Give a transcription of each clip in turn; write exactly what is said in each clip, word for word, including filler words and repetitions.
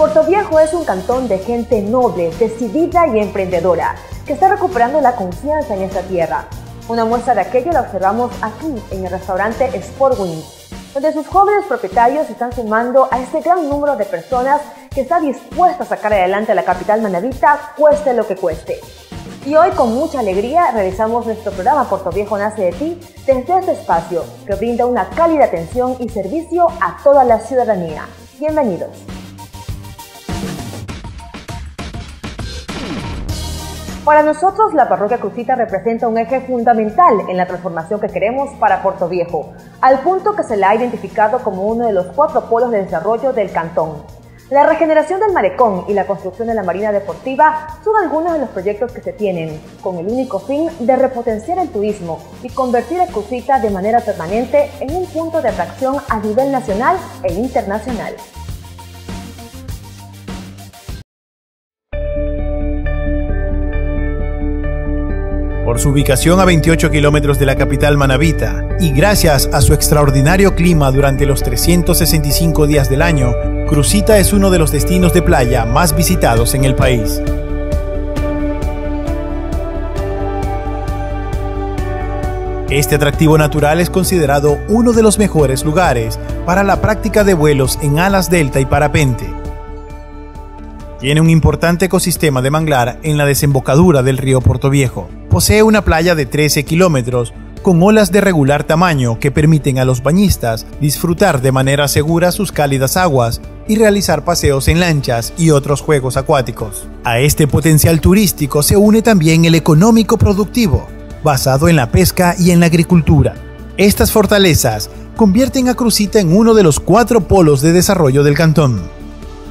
Portoviejo es un cantón de gente noble, decidida y emprendedora, que está recuperando la confianza en esta tierra. Una muestra de aquello la observamos aquí, en el restaurante Sport Wings, donde sus jóvenes propietarios se están sumando a este gran número de personas que está dispuesta a sacar adelante a la capital manabita, cueste lo que cueste. Y hoy, con mucha alegría, realizamos nuestro programa Portoviejo Nace de Ti desde este espacio, que brinda una cálida atención y servicio a toda la ciudadanía. Bienvenidos. Para nosotros, la parroquia Crucita representa un eje fundamental en la transformación que queremos para Portoviejo, al punto que se la ha identificado como uno de los cuatro polos de desarrollo del cantón. La regeneración del malecón y la construcción de la marina deportiva son algunos de los proyectos que se tienen, con el único fin de repotenciar el turismo y convertir a Crucita de manera permanente en un punto de atracción a nivel nacional e internacional. Por su ubicación a veintiocho kilómetros de la capital manabita y gracias a su extraordinario clima durante los trescientos sesenta y cinco días del año, Crucita es uno de los destinos de playa más visitados en el país. Este atractivo natural es considerado uno de los mejores lugares para la práctica de vuelos en alas delta y parapente. Tiene un importante ecosistema de manglar en la desembocadura del río Portoviejo. Posee una playa de trece kilómetros con olas de regular tamaño que permiten a los bañistas disfrutar de manera segura sus cálidas aguas y realizar paseos en lanchas y otros juegos acuáticos. A este potencial turístico se une también el económico productivo, basado en la pesca y en la agricultura. Estas fortalezas convierten a Crucita en uno de los cuatro polos de desarrollo del cantón.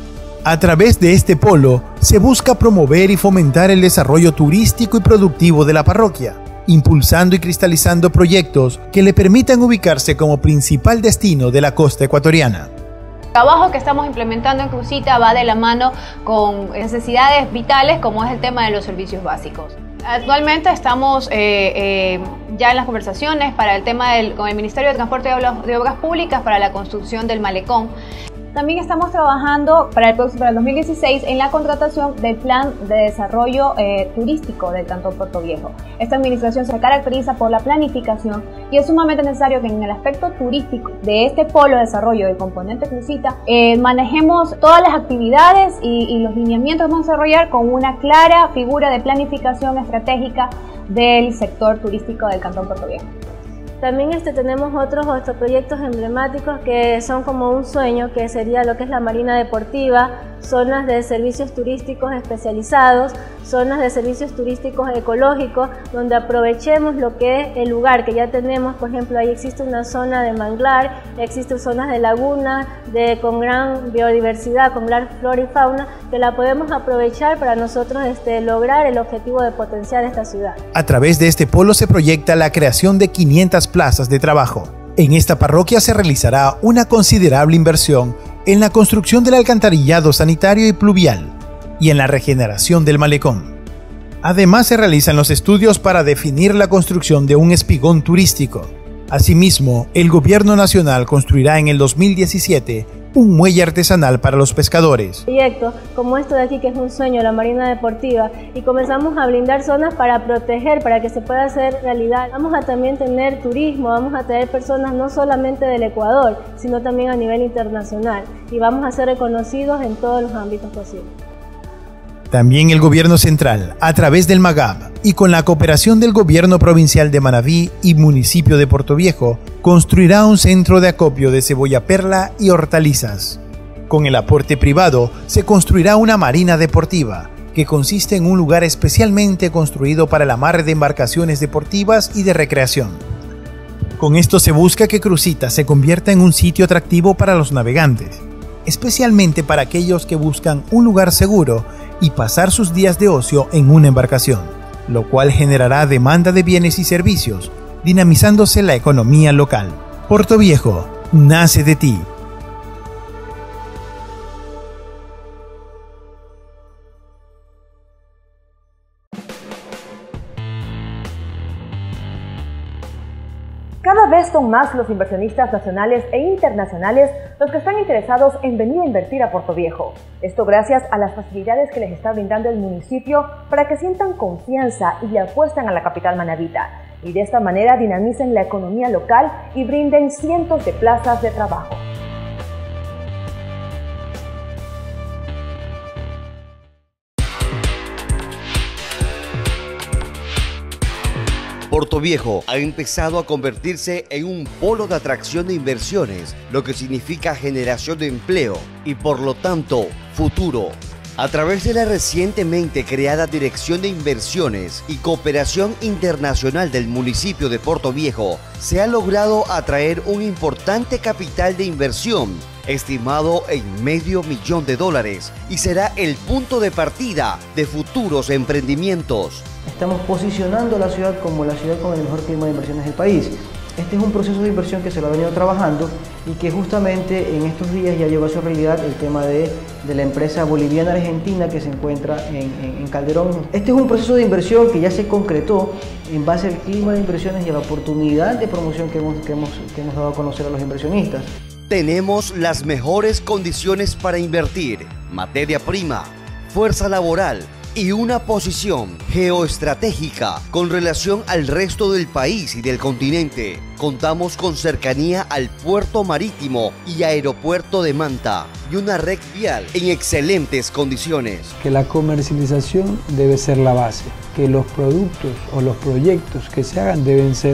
A través de este polo, se busca promover y fomentar el desarrollo turístico y productivo de la parroquia, impulsando y cristalizando proyectos que le permitan ubicarse como principal destino de la costa ecuatoriana. El trabajo que estamos implementando en Crucita va de la mano con necesidades vitales como es el tema de los servicios básicos. Actualmente estamos eh, eh, ya en las conversaciones para el tema del, con el Ministerio de Transporte y de Obras Públicas para la construcción del malecón. También estamos trabajando para el, próximo, para el dos mil dieciséis en la contratación del Plan de Desarrollo eh, Turístico del Cantón Portoviejo. Esta administración se caracteriza por la planificación y es sumamente necesario que en el aspecto turístico de este polo de desarrollo del componente Crucita eh, manejemos todas las actividades y, y los lineamientos que vamos a desarrollar con una clara figura de planificación estratégica del sector turístico del Cantón Portoviejo. También este, tenemos otros, otros proyectos emblemáticos que son como un sueño, que sería lo que es la marina deportiva, zonas de servicios turísticos especializados, zonas de servicios turísticos ecológicos, donde aprovechemos lo que es el lugar que ya tenemos. Por ejemplo, ahí existe una zona de manglar, existen zonas de laguna de, con gran biodiversidad, con gran flora y fauna, que la podemos aprovechar para nosotros este, lograr el objetivo de potenciar esta ciudad. A través de este polo se proyecta la creación de quinientas plazas de trabajo. En esta parroquia se realizará una considerable inversión en la construcción del alcantarillado sanitario y pluvial y en la regeneración del malecón. Además, se realizan los estudios para definir la construcción de un espigón turístico. Asimismo, el gobierno nacional construirá en el dos mil diecisiete un muelle artesanal para los pescadores. Proyectos como esto de aquí, que es un sueño, la marina deportiva, y comenzamos a blindar zonas para proteger, para que se pueda hacer realidad. Vamos a también tener turismo, vamos a traer personas no solamente del Ecuador, sino también a nivel internacional, y vamos a ser reconocidos en todos los ámbitos posibles. También el gobierno central, a través del MAGAP y con la cooperación del gobierno provincial de Manabí y municipio de Portoviejo, construirá un centro de acopio de cebolla perla y hortalizas. Con el aporte privado, se construirá una marina deportiva, que consiste en un lugar especialmente construido para el amarre de embarcaciones deportivas y de recreación. Con esto se busca que Crucita se convierta en un sitio atractivo para los navegantes, especialmente para aquellos que buscan un lugar seguro y pasar sus días de ocio en una embarcación, lo cual generará demanda de bienes y servicios, dinamizándose la economía local. Portoviejo nace de ti. Cada vez son más los inversionistas nacionales e internacionales los que están interesados en venir a invertir a Puerto Viejo. Esto gracias a las facilidades que les está brindando el municipio para que sientan confianza y le apuestan a la capital manabita. Y de esta manera dinamicen la economía local y brinden cientos de plazas de trabajo. Puerto Viejo ha empezado a convertirse en un polo de atracción de inversiones, lo que significa generación de empleo y por lo tanto futuro. A través de la recientemente creada Dirección de Inversiones y Cooperación Internacional del municipio de Puerto Viejo, se ha logrado atraer un importante capital de inversión, estimado en medio millón de dólares, y será el punto de partida de futuros emprendimientos. Estamos posicionando a la ciudad como la ciudad con el mejor clima de inversiones del país. Este es un proceso de inversión que se lo ha venido trabajando y que justamente en estos días ya llegó a su realidad el tema de, de la empresa boliviana-argentina que se encuentra en, en, en Calderón. Este es un proceso de inversión que ya se concretó en base al clima de inversiones y a la oportunidad de promoción que hemos, que hemos, que hemos dado a conocer a los inversionistas. Tenemos las mejores condiciones para invertir, materia prima, fuerza laboral y una posición geoestratégica con relación al resto del país y del continente. Contamos con cercanía al puerto marítimo y aeropuerto de Manta y una red vial en excelentes condiciones. Que la comercialización debe ser la base, que los productos o los proyectos que se hagan deben ser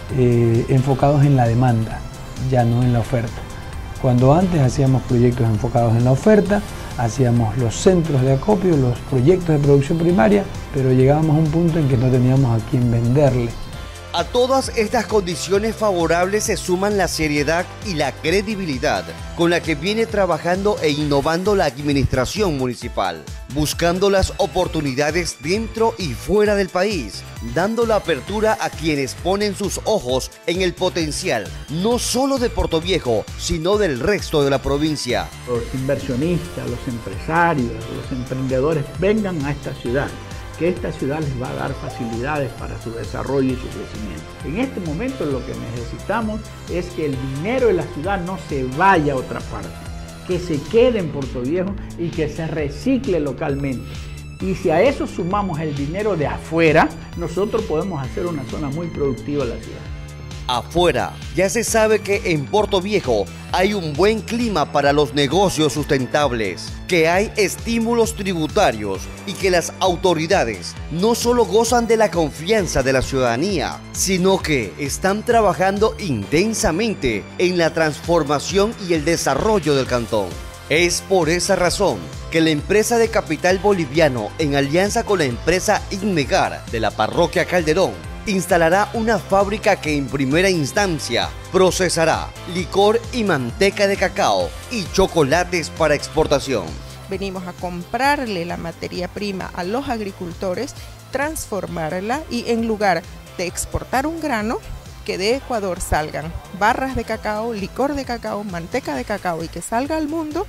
eh, enfocados en la demanda, ya no en la oferta. Cuando antes hacíamos proyectos enfocados en la oferta, hacíamos los centros de acopio, los proyectos de producción primaria, pero llegábamos a un punto en que no teníamos a quién venderle. A todas estas condiciones favorables se suman la seriedad y la credibilidad con la que viene trabajando e innovando la administración municipal, buscando las oportunidades dentro y fuera del país, dando la apertura a quienes ponen sus ojos en el potencial, no solo de Puerto Viejo, sino del resto de la provincia. Los inversionistas, los empresarios, los emprendedores vengan a esta ciudad, que esta ciudad les va a dar facilidades para su desarrollo y su crecimiento. En este momento lo que necesitamos es que el dinero de la ciudad no se vaya a otra parte, que se quede en Puerto Viejo y que se recicle localmente. Y si a eso sumamos el dinero de afuera, nosotros podemos hacer una zona muy productiva de la ciudad. Afuera, ya se sabe que en Puerto Viejo hay un buen clima para los negocios sustentables, que hay estímulos tributarios y que las autoridades no solo gozan de la confianza de la ciudadanía, sino que están trabajando intensamente en la transformación y el desarrollo del cantón. Es por esa razón que la empresa de capital boliviano, en alianza con la empresa Inmegar de la parroquia Calderón, instalará una fábrica que en primera instancia procesará licor y manteca de cacao y chocolates para exportación. Venimos a comprarle la materia prima a los agricultores, transformarla y en lugar de exportar un grano, que de Ecuador salgan barras de cacao, licor de cacao, manteca de cacao y que salga al mundo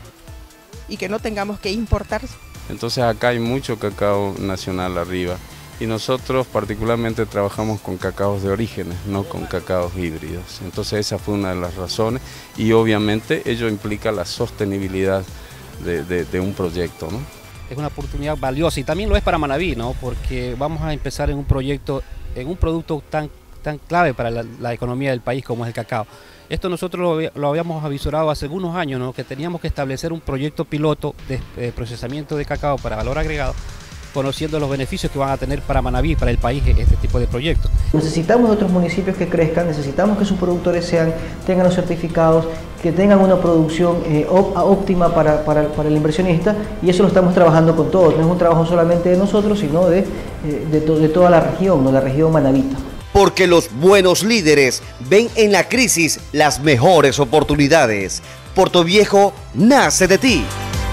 y que no tengamos que importar. Entonces acá hay mucho cacao nacional arriba. Y nosotros particularmente trabajamos con cacaos de orígenes, no con cacaos híbridos. Entonces esa fue una de las razones y obviamente ello implica la sostenibilidad de, de, de un proyecto, ¿no? Es una oportunidad valiosa y también lo es para Manabí, ¿no? Porque vamos a empezar en un proyecto, en un producto tan, tan clave para la, la economía del país como es el cacao. Esto nosotros lo, lo habíamos avisorado hace algunos años, ¿no? Que teníamos que establecer un proyecto piloto de, de procesamiento de cacao para valor agregado, conociendo los beneficios que van a tener para Manabí, para el país, este tipo de proyectos. Necesitamos de otros municipios que crezcan, necesitamos que sus productores sean, tengan los certificados, que tengan una producción eh, óptima para, para, para el inversionista, y eso lo estamos trabajando con todos. No es un trabajo solamente de nosotros, sino de, eh, de, to, de toda la región, ¿no? La región manabita. Porque los buenos líderes ven en la crisis las mejores oportunidades. Puerto Viejo nace de ti.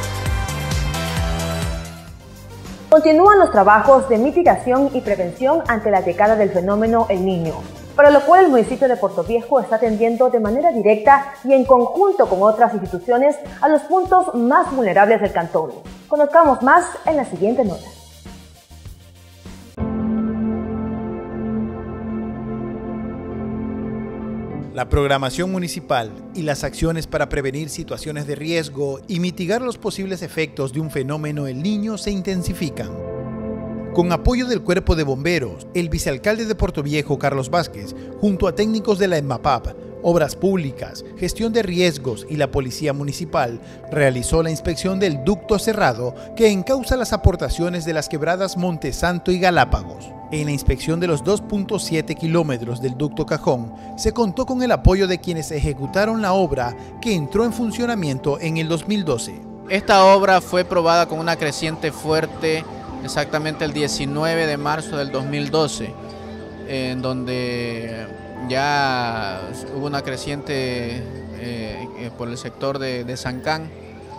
Continúan los trabajos de mitigación y prevención ante la llegada del fenómeno El Niño, para lo cual el municipio de Puerto Viejo está atendiendo de manera directa y en conjunto con otras instituciones a los puntos más vulnerables del cantón. Conozcamos más en la siguiente nota. La programación municipal y las acciones para prevenir situaciones de riesgo y mitigar los posibles efectos de un fenómeno El Niño se intensifican. Con apoyo del Cuerpo de Bomberos, el vicealcalde de Portoviejo, Carlos Vázquez, junto a técnicos de la ENMAPAP, Obras Públicas, Gestión de Riesgos y la Policía Municipal, realizó la inspección del ducto cerrado que encauza las aportaciones de las quebradas Montesanto y Galápagos. En la inspección de los dos punto siete kilómetros del ducto Cajón, se contó con el apoyo de quienes ejecutaron la obra que entró en funcionamiento en el dos mil doce. Esta obra fue probada con una creciente fuerte exactamente el diecinueve de marzo del dos mil doce, en donde ya hubo una creciente eh, por el sector de, de Sancán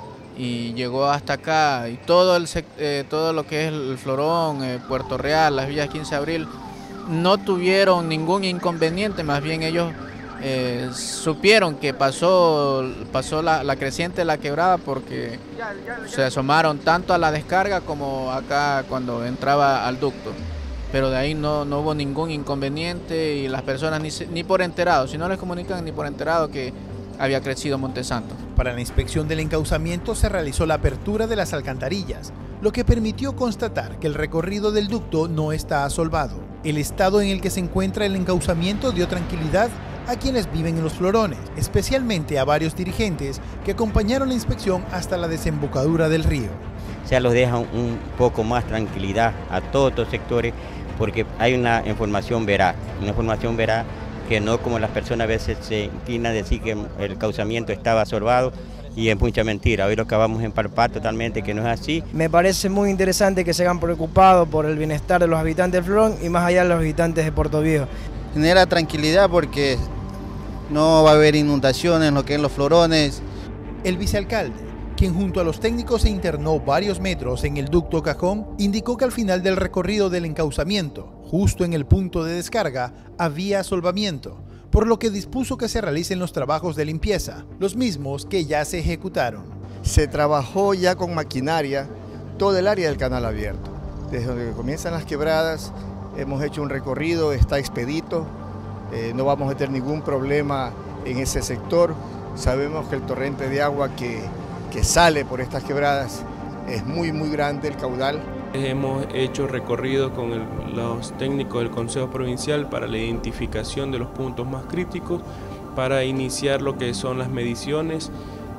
y llegó hasta acá, y todo, el, eh, todo lo que es el Florón, eh, Puerto Real, las villas quince de abril, no tuvieron ningún inconveniente, más bien ellos eh, supieron que pasó, pasó la, la creciente de la quebrada porque se asomaron tanto a la descarga como acá cuando entraba al ducto. Pero de ahí no, no hubo ningún inconveniente y las personas ni, ni por enterado, si no les comunican ni por enterado que había crecido Montesanto. Para la inspección del encauzamiento se realizó la apertura de las alcantarillas, lo que permitió constatar que el recorrido del ducto no está asolvado. El estado en el que se encuentra el encauzamiento dio tranquilidad a quienes viven en los Florones, especialmente a varios dirigentes que acompañaron la inspección hasta la desembocadura del río. O sea, los deja un poco más tranquilidad a todos los sectores porque hay una información veraz, una información veraz que no como las personas a veces se inclinan a decir que el cauzamiento estaba asolvado y es mucha mentira. Hoy lo acabamos de empalpar totalmente que no es así. Me parece muy interesante que se hayan preocupado por el bienestar de los habitantes de Florón y más allá de los habitantes de Portoviejo. Genera tranquilidad porque no va a haber inundaciones en lo que es los Florones. El vicealcalde, quien junto a los técnicos se internó varios metros en el ducto Cajón, indicó que al final del recorrido del encauzamiento, justo en el punto de descarga, había asolvamiento, por lo que dispuso que se realicen los trabajos de limpieza, los mismos que ya se ejecutaron. Se trabajó ya con maquinaria todo el área del canal abierto. Desde donde comienzan las quebradas, hemos hecho un recorrido, está expedito, eh, no vamos a tener ningún problema en ese sector. Sabemos que el torrente de agua que que sale por estas quebradas es muy muy grande el caudal. Hemos hecho recorridos con el, los técnicos del Consejo Provincial para la identificación de los puntos más críticos, para iniciar lo que son las mediciones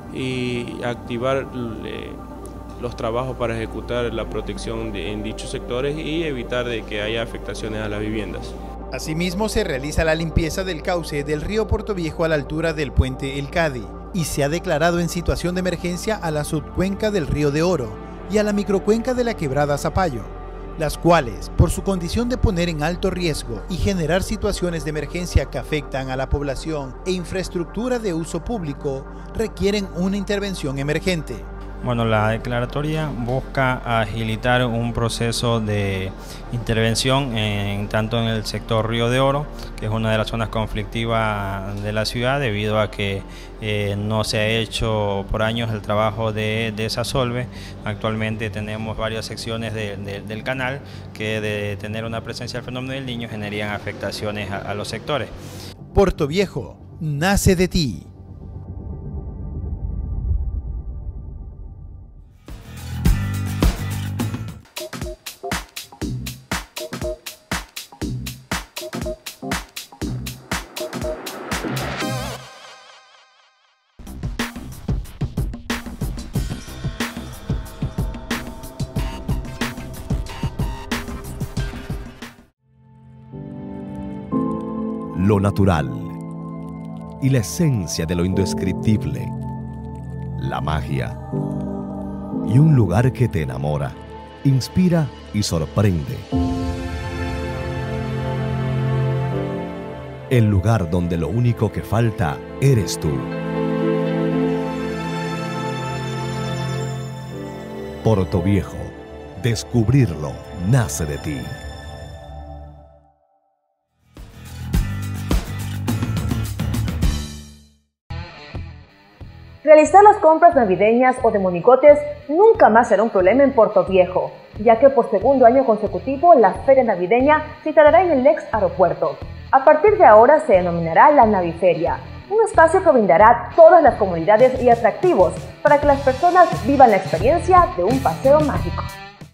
y activar eh, los trabajos para ejecutar la protección de, en dichos sectores y evitar de que haya afectaciones a las viviendas. Asimismo, se realiza la limpieza del cauce del río Portoviejo a la altura del puente El Cadi y se ha declarado en situación de emergencia a la subcuenca del río de Oro y a la microcuenca de la quebrada Zapallo, las cuales, por su condición de poner en alto riesgo y generar situaciones de emergencia que afectan a la población e infraestructura de uso público, requieren una intervención emergente. Bueno, la declaratoria busca agilitar un proceso de intervención en, tanto en el sector Río de Oro, que es una de las zonas conflictivas de la ciudad debido a que eh, no se ha hecho por años el trabajo de desasolve. Actualmente tenemos varias secciones de, de, del canal que de tener una presencia del fenómeno del Niño generarían afectaciones a, a los sectores. Portoviejo nace de ti. Lo natural y la esencia de lo indescriptible, la magia y un lugar que te enamora, inspira y sorprende. El lugar donde lo único que falta eres tú. Portoviejo, descubrirlo nace de ti. Realizar las compras navideñas o de monigotes nunca más será un problema en Portoviejo, ya que por segundo año consecutivo la feria navideña se instalará en el ex aeropuerto. A partir de ahora se denominará la Naviferia, un espacio que brindará todas las comodidades y atractivos para que las personas vivan la experiencia de un paseo mágico.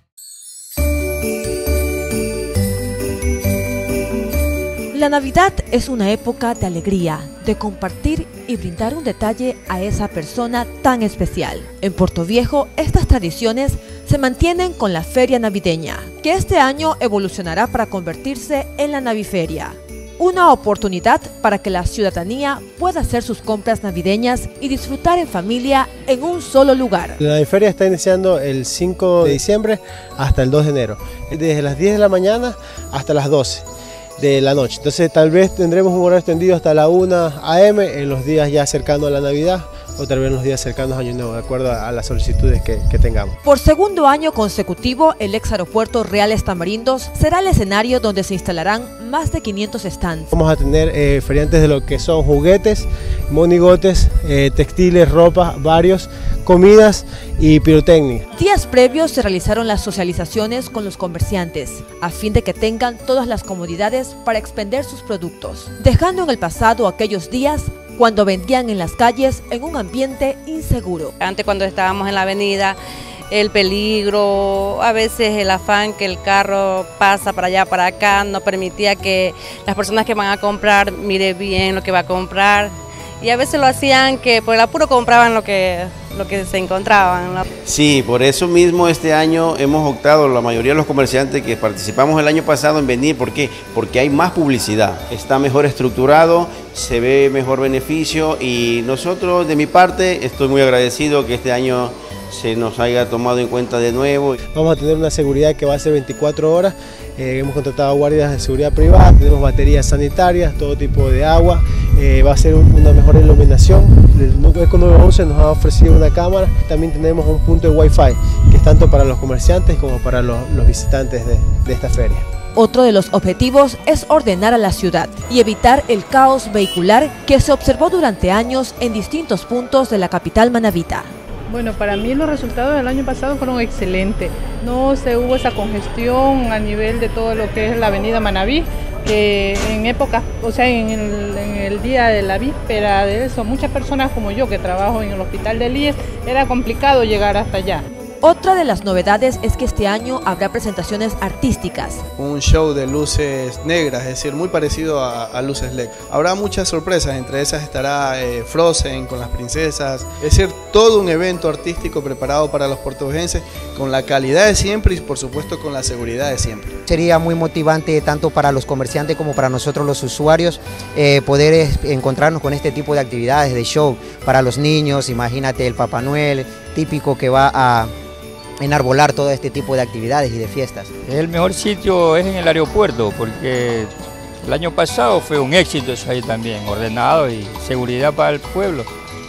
La Navidad es una época de alegría, de compartir y brindar un detalle a esa persona tan especial. En Portoviejo, estas tradiciones se mantienen con la Feria Navideña, que este año evolucionará para convertirse en la Naviferia. Una oportunidad para que la ciudadanía pueda hacer sus compras navideñas y disfrutar en familia en un solo lugar. La Naviferia está iniciando el cinco de diciembre hasta el dos de enero, desde las diez de la mañana hasta las doce de la noche. Entonces tal vez tendremos un horario extendido hasta la una a eme en los días ya cercanos a la Navidad, o tal vez en los días cercanos a Año Nuevo, de acuerdo a las solicitudes que, que tengamos. Por segundo año consecutivo, el ex aeropuerto Reales Tamarindos será el escenario donde se instalarán más de quinientos stands. Vamos a tener eh, feriantes de lo que son juguetes, monigotes, eh, textiles, ropa, varios, comidas y pirotecnia. Días previos se realizaron las socializaciones con los comerciantes, a fin de que tengan todas las comodidades para expender sus productos, dejando en el pasado aquellos días cuando vendían en las calles en un ambiente inseguro. Antes, cuando estábamos en la avenida, el peligro, a veces el afán que el carro pasa para allá, para acá, no permitía que las personas que van a comprar mire bien lo que va a comprar. Y a veces lo hacían que por el apuro compraban lo que, lo que se encontraban, ¿no? Sí, por eso mismo este año hemos optado, la mayoría de los comerciantes que participamos el año pasado en venir, ¿por qué? Porque hay más publicidad, está mejor estructurado, se ve mejor beneficio y nosotros de mi parte estoy muy agradecido que este año se nos haya tomado en cuenta de nuevo. Vamos a tener una seguridad que va a ser veinticuatro horas, eh, hemos contratado guardias de seguridad privada, tenemos baterías sanitarias, todo tipo de agua, eh, va a ser un, una mejor iluminación. El Eco nueve once nos ha ofrecido una cámara, también tenemos un punto de Wi-Fi, que es tanto para los comerciantes como para los, los visitantes de, de esta feria. Otro de los objetivos es ordenar a la ciudad y evitar el caos vehicular que se observó durante años en distintos puntos de la capital manabita. Bueno, para mí los resultados del año pasado fueron excelentes. No se hubo esa congestión a nivel de todo lo que es la avenida Manabí, que en épocas, o sea, en el, en el día de la víspera de eso, muchas personas como yo que trabajo en el hospital de Elías, era complicado llegar hasta allá. Otra de las novedades es que este año habrá presentaciones artísticas. Un show de luces negras, es decir, muy parecido a, a luces L E D. Habrá muchas sorpresas, entre esas estará eh, Frozen con las princesas, es decir, todo un evento artístico preparado para los portovejenses con la calidad de siempre y por supuesto con la seguridad de siempre. Sería muy motivante tanto para los comerciantes como para nosotros los usuarios eh, poder es, encontrarnos con este tipo de actividades de show para los niños. Imagínate el Papá Noel típico que va a enarbolar todo este tipo de actividades y de fiestas. El mejor sitio es en el aeropuerto porque el año pasado fue un éxito eso ahí también, ordenado y seguridad para el pueblo.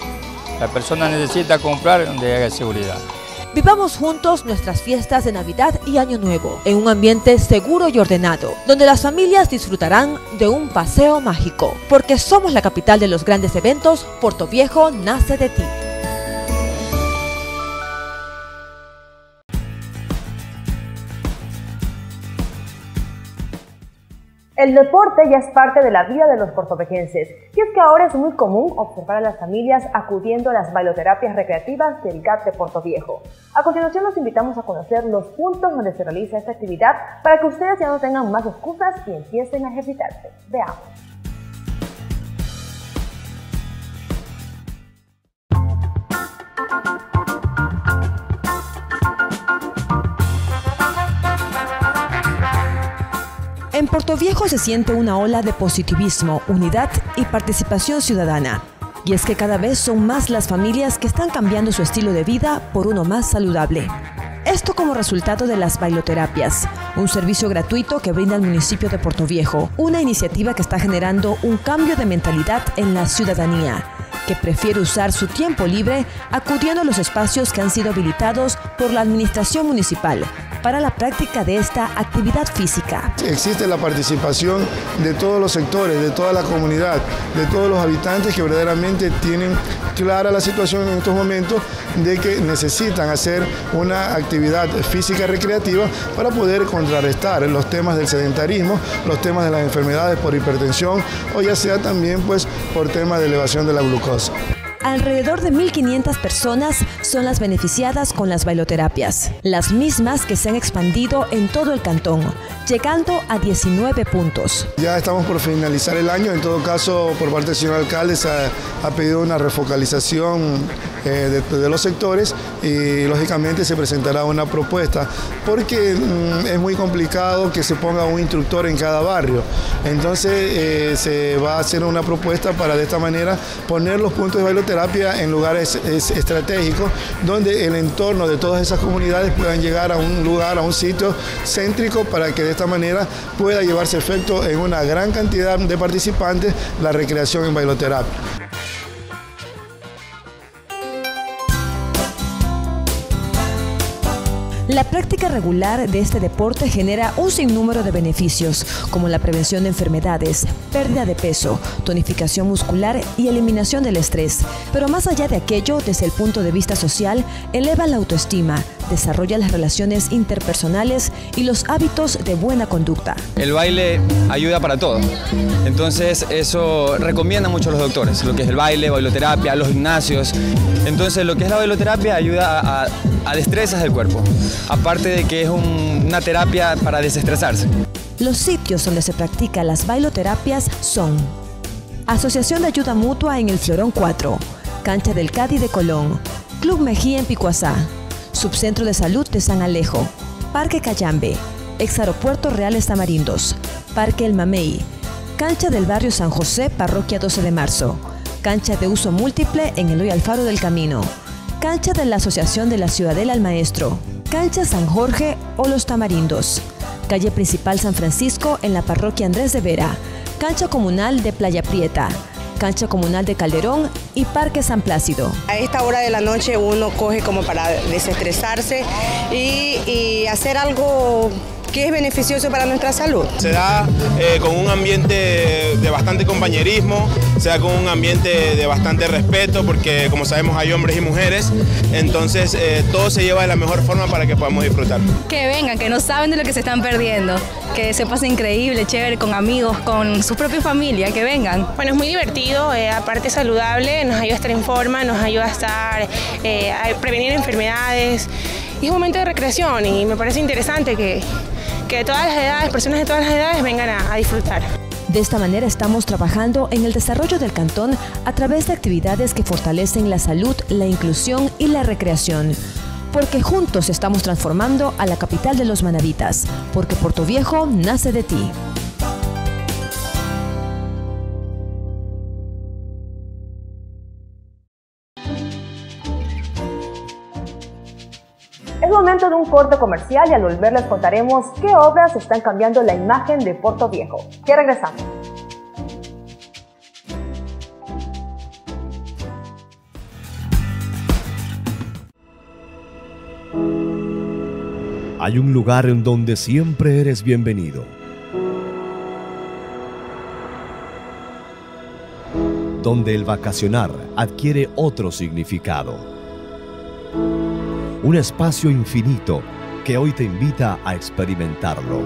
La persona necesita comprar donde haya seguridad. Vivamos juntos nuestras fiestas de Navidad y Año Nuevo en un ambiente seguro y ordenado, donde las familias disfrutarán de un paseo mágico. Porque somos la capital de los grandes eventos, Portoviejo nace de ti. El deporte ya es parte de la vida de los portovejenses, y es que ahora es muy común observar a las familias acudiendo a las bailoterapias recreativas del G A T de Portoviejo. A continuación los invitamos a conocer los puntos donde se realiza esta actividad para que ustedes ya no tengan más excusas y empiecen a ejercitarse. Veamos. En Portoviejo se siente una ola de positivismo, unidad y participación ciudadana. Y es que cada vez son más las familias que están cambiando su estilo de vida por uno más saludable. Esto como resultado de las bailoterapias, un servicio gratuito que brinda el municipio de Portoviejo, una iniciativa que está generando un cambio de mentalidad en la ciudadanía, que prefiere usar su tiempo libre acudiendo a los espacios que han sido habilitados por la administración municipal para la práctica de esta actividad física. Existe la participación de todos los sectores, de toda la comunidad, de todos los habitantes que verdaderamente tienen clara la situación en estos momentos de que necesitan hacer una actividad física recreativa para poder contrarrestar los temas del sedentarismo, los temas de las enfermedades por hipertensión o ya sea también pues por temas de elevación de la glucosa. Alrededor de mil quinientas personas son las beneficiadas con las bailoterapias, las mismas que se han expandido en todo el cantón, llegando a diecinueve puntos. Ya estamos por finalizar el año, en todo caso por parte del señor alcalde se ha, ha pedido una refocalización eh, de, de los sectores y lógicamente se presentará una propuesta porque mm, es muy complicado que se ponga un instructor en cada barrio, entonces eh, se va a hacer una propuesta para de esta manera poner los puntos de bailoterapia en lugares es, estratégicos donde el entorno de todas esas comunidades puedan llegar a un lugar, a un sitio céntrico para que de esta manera pueda llevarse a efecto en una gran cantidad de participantes la recreación en bailoterapia. La práctica regular de este deporte genera un sinnúmero de beneficios, como la prevención de enfermedades, pérdida de peso, tonificación muscular y eliminación del estrés. Pero más allá de aquello, desde el punto de vista social, eleva la autoestima, desarrolla las relaciones interpersonales y los hábitos de buena conducta. El baile ayuda para todo, entonces eso recomiendan mucho los doctores, lo que es el baile, bailoterapia, los gimnasios. Entonces lo que es la bailoterapia ayuda a, a, a destrezas del cuerpo, aparte de que es un, una terapia para desestresarse. Los sitios donde se practican las bailoterapias son Asociación de Ayuda Mutua en el Florón cuatro, Cancha del Cádiz de Colón, Club Mejía en Picuazá, Subcentro de Salud de San Alejo, Parque Cayambe, Ex Aeropuerto Reales Tamarindos, Parque El Mamey, Cancha del Barrio San José, Parroquia doce de marzo, Cancha de uso múltiple en Eloy Alfaro del Camino, Cancha de la Asociación de la Ciudadela al Maestro, Cancha San Jorge o Los Tamarindos, Calle Principal San Francisco en la Parroquia Andrés de Vera, Cancha Comunal de Playa Prieta, Cancha Comunal de Calderón y Parque San Plácido. A esta hora de la noche uno coge como para desestresarse y, y hacer algo que es beneficioso para nuestra salud. Se da eh, con un ambiente de bastante compañerismo, se da con un ambiente de bastante respeto, porque como sabemos hay hombres y mujeres, entonces eh, todo se lleva de la mejor forma para que podamos disfrutar. Que vengan, que no saben de lo que se están perdiendo, que se pase increíble, chévere, con amigos, con su propia familia, que vengan. Bueno, es muy divertido, eh, aparte saludable, nos ayuda a estar en forma, nos ayuda a estar, eh, a prevenir enfermedades, y es un momento de recreación y me parece interesante que que todas las edades, personas de todas las edades vengan a, a disfrutar. De esta manera estamos trabajando en el desarrollo del cantón a través de actividades que fortalecen la salud, la inclusión y la recreación. Porque juntos estamos transformando a la capital de los manavitas, porque Portoviejo nace de ti. Es momento de un corte comercial y al volver les contaremos qué obras están cambiando la imagen de Portoviejo. Ya regresamos. Hay un lugar en donde siempre eres bienvenido. Donde el vacacionar adquiere otro significado. Un espacio infinito que hoy te invita a experimentarlo.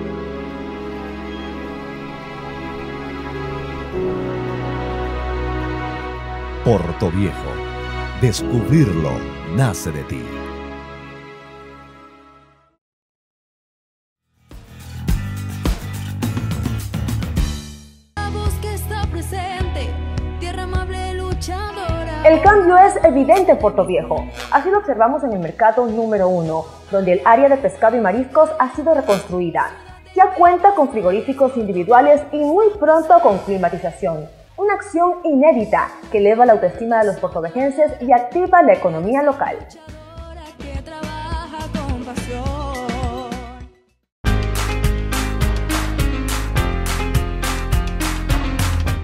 Portoviejo. Descubrirlo nace de ti. El cambio es evidente en Portoviejo. Así lo observamos en el mercado número uno, donde el área de pescado y mariscos ha sido reconstruida. Ya cuenta con frigoríficos individuales y muy pronto con climatización. Una acción inédita que eleva la autoestima de los portovejenses y activa la economía local.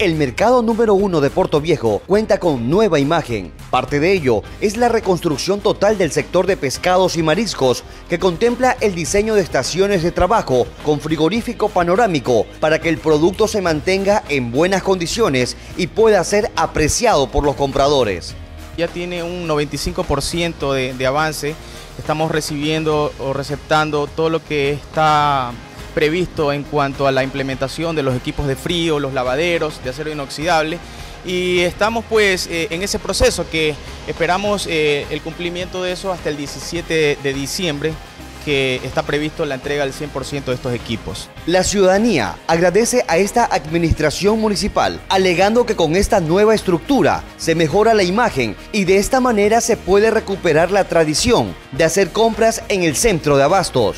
El mercado número uno de Portoviejo cuenta con nueva imagen. Parte de ello es la reconstrucción total del sector de pescados y mariscos, que contempla el diseño de estaciones de trabajo con frigorífico panorámico para que el producto se mantenga en buenas condiciones y pueda ser apreciado por los compradores. Ya tiene un noventa y cinco por ciento de, de avance. Estamos recibiendo o receptando todo lo que está previsto en cuanto a la implementación de los equipos de frío, los lavaderos de acero inoxidable, y estamos pues eh, en ese proceso que esperamos eh, el cumplimiento de eso hasta el diecisiete de diciembre, que está previsto la entrega del cien por ciento de estos equipos. La ciudadanía agradece a esta administración municipal, alegando que con esta nueva estructura se mejora la imagen y de esta manera se puede recuperar la tradición de hacer compras en el centro de abastos.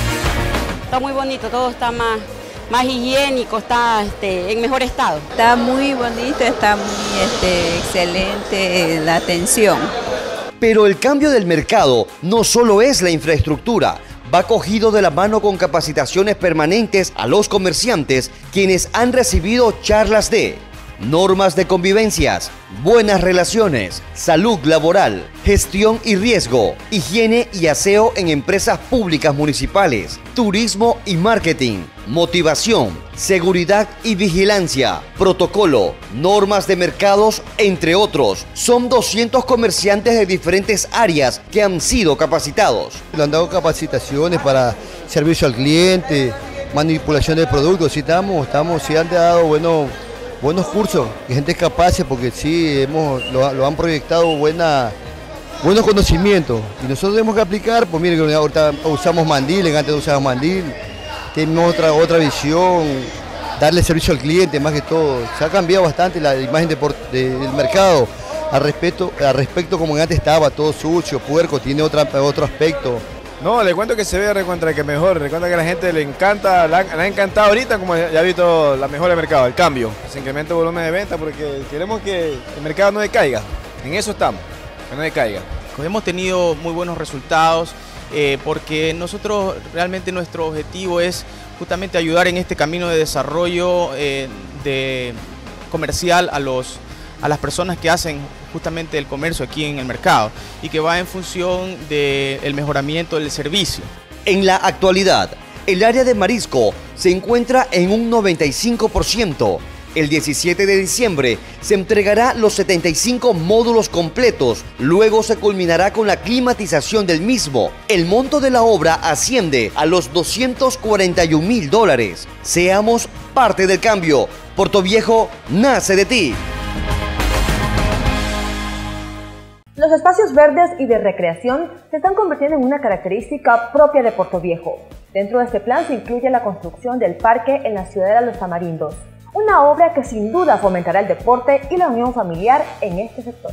Está muy bonito, todo está más, más higiénico, está este, en mejor estado. Está muy bonito, está muy este, excelente la atención. Pero el cambio del mercado no solo es la infraestructura, va cogido de la mano con capacitaciones permanentes a los comerciantes, quienes han recibido charlas de normas de convivencias, buenas relaciones, salud laboral, gestión y riesgo, higiene y aseo en empresas públicas municipales, turismo y marketing, motivación, seguridad y vigilancia, protocolo, normas de mercados, entre otros. Son doscientos comerciantes de diferentes áreas que han sido capacitados. Le han dado capacitaciones para servicio al cliente, manipulación de productos. Sí, estamos, estamos, sí han dado bueno, buenos cursos, y gente capaz, porque sí hemos, lo, lo han proyectado buena, buenos conocimientos. Y nosotros tenemos que aplicar, pues mire, ahorita usamos mandil, antes no usábamos mandil. Tenemos otra, otra visión, darle servicio al cliente más que todo. Se ha cambiado bastante la imagen de, de, del mercado. Al respecto, al respecto, como antes estaba, todo sucio, puerco, tiene otra, otro aspecto. No, le cuento que se ve recontra que mejor, le cuento que a la gente le encanta, le ha, le ha encantado ahorita, como ya ha visto la mejora del mercado, el cambio. Se incrementa el volumen de venta porque queremos que el mercado no decaiga. En eso estamos, que no decaiga. Hemos tenido muy buenos resultados. Eh, porque nosotros realmente nuestro objetivo es justamente ayudar en este camino de desarrollo eh, de comercial a, los, a las personas que hacen justamente el comercio aquí en el mercado y que va en función del mejoramiento del servicio. En la actualidad, el área de marisco se encuentra en un noventa y cinco por ciento. El diecisiete de diciembre se entregará los setenta y cinco módulos completos, luego se culminará con la climatización del mismo. El monto de la obra asciende a los doscientos cuarenta y un mil dólares. Seamos parte del cambio. Portoviejo nace de ti. Los espacios verdes y de recreación se están convirtiendo en una característica propia de Portoviejo. Dentro de este plan se incluye la construcción del parque en la ciudadela Los Tamarindos, una obra que sin duda fomentará el deporte y la unión familiar en este sector.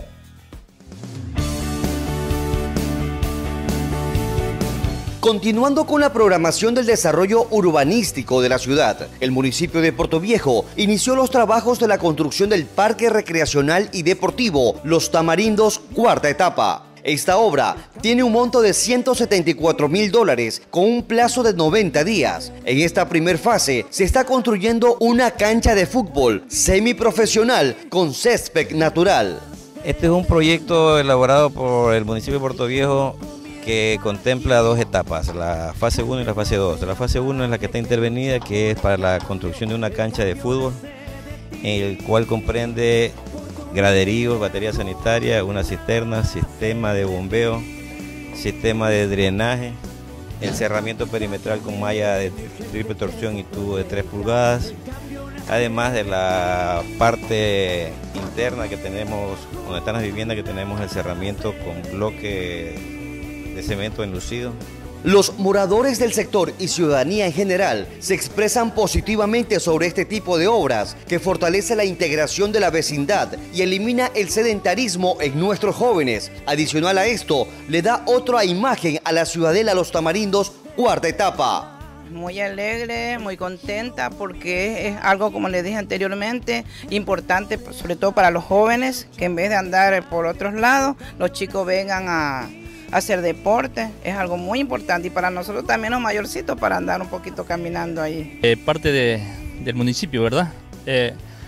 Continuando con la programación del desarrollo urbanístico de la ciudad, el municipio de Portoviejo inició los trabajos de la construcción del Parque Recreacional y Deportivo Los Tamarindos, cuarta etapa. Esta obra tiene un monto de ciento setenta y cuatro mil dólares con un plazo de noventa días. En esta primer fase se está construyendo una cancha de fútbol semiprofesional con césped natural. Este es un proyecto elaborado por el municipio de Portoviejo que contempla dos etapas, la fase uno y la fase dos. La fase uno es la que está intervenida, que es para la construcción de una cancha de fútbol, el cual comprende graderíos, batería sanitaria, una cisterna, sistema de bombeo, sistema de drenaje, el cerramiento perimetral con malla de triple torsión y tubo de tres pulgadas, además de la parte interna que tenemos, donde están las viviendas, que tenemos el cerramiento con bloque de cemento enlucido. Los moradores del sector y ciudadanía en general se expresan positivamente sobre este tipo de obras que fortalece la integración de la vecindad y elimina el sedentarismo en nuestros jóvenes. Adicional a esto, le da otra imagen a la ciudadela Los Tamarindos, cuarta etapa. Muy alegre, muy contenta porque es algo, como les dije anteriormente, importante sobre todo para los jóvenes, que en vez de andar por otros lados, los chicos vengan a hacer deporte. Es algo muy importante y para nosotros también los mayorcitos para andar un poquito caminando ahí. Eh, parte de, del municipio, ¿verdad? Eh,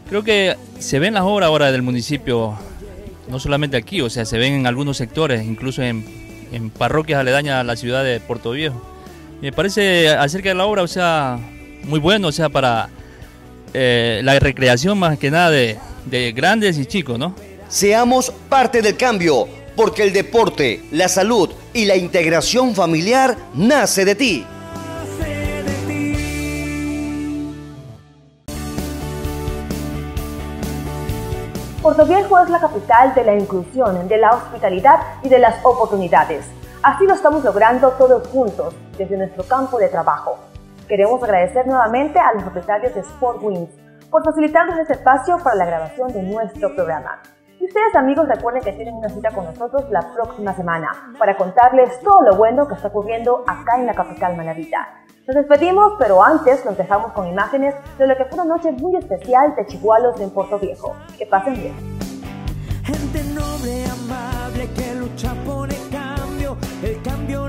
Creo que se ven las obras ahora del municipio, no solamente aquí, o sea, se ven en algunos sectores, incluso en, en parroquias aledañas a la ciudad de Puerto Viejo. Me parece acerca de la obra, o sea, muy bueno, o sea, para eh, la recreación más que nada de, de grandes y chicos, ¿no? Seamos parte del cambio, porque el deporte, la salud y la integración familiar nace de ti. Puerto Viejo es la capital de la inclusión, de la hospitalidad y de las oportunidades. Así lo estamos logrando todos juntos, desde nuestro campo de trabajo. Queremos agradecer nuevamente a los propietarios de SportWings por facilitarnos este espacio para la grabación de nuestro programa. Y ustedes, amigos, recuerden que tienen una cita con nosotros la próxima semana para contarles todo lo bueno que está ocurriendo acá en la capital manabita. Nos despedimos, pero antes nos dejamos con imágenes de lo que fue una noche muy especial de Chigualos en Puerto Viejo. Que pasen bien. Gente noble, amable, que lucha por el cambio, el cambio